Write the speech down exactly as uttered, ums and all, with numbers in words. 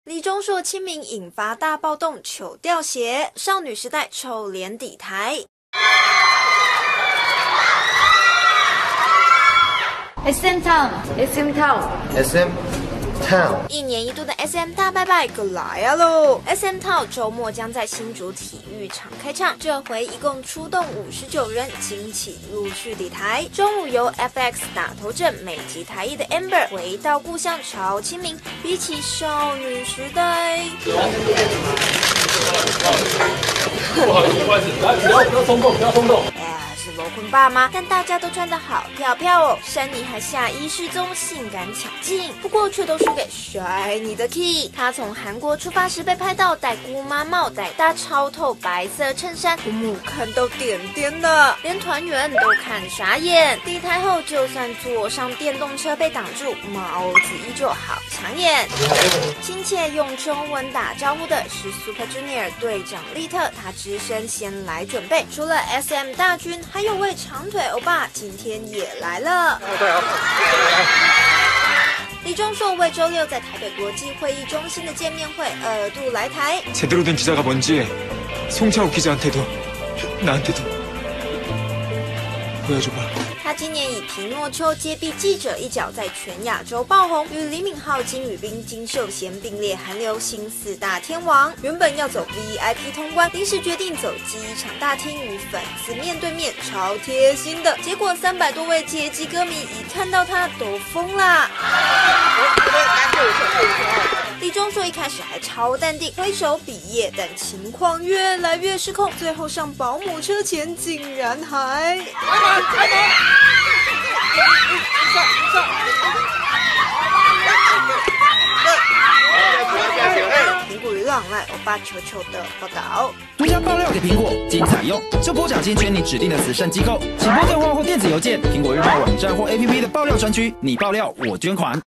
李钟硕亲民引发大暴动，糗掉鞋，少女时代臭脸抵台。 S M Town，S M Town，S M Town， 一年一度的 S M 大拜拜可来啊喽 ！S M Town 周末将在新竹体育场开唱，这回一共出动五十九人，惊喜陆续抵台。中午由 F X 打头阵美籍台裔的 Amber 回到故乡超亲民，比起少女时代。 不好意思，不好意思，来，不要不要冲动，不要冲动。 是罗坤爸妈，但大家都穿得好飘飘哦。珊妮还下衣失踪，性感抢镜，不过却都输给帅你的 Key。他从韩国出发时被拍到戴姑妈帽，戴搭超透白色衬衫，父母看到点点的，连团员都看傻眼。抵台后，就算坐上电动车被挡住，帽子依旧好抢眼。亲切用中文打招呼的是 Super Junior 队长利特，他只身先来准备。除了 S M 大军，还有位长腿欧巴今天也来了。李钟硕为周六在台北国际会议中心的见面会二度来台。 제대로 된 기자가 뭔지 송창욱 기자한테도 나한테도 보여줘봐。 他今年以皮诺丘揭弊记者一角在全亚洲爆红，与李敏镐、金宇彬、金秀贤并列韩流新四大天王。原本要走 V I P 通关，临时决定走机场大厅与粉丝面对面，超贴心的。结果三百多位接机歌迷一看到他都疯啦。李钟硕一开始还超淡定，挥手比耶，但情况越来越失控，最后上保姆车前竟然还。开门，开门！苹果娱乐online欧巴球球的报道。 独家爆料给苹果，精彩用，这波奖金捐你指定的慈善机构，请拨电话或电子邮件，苹果日报网站或 A P P 的爆料专区，你爆料我捐款。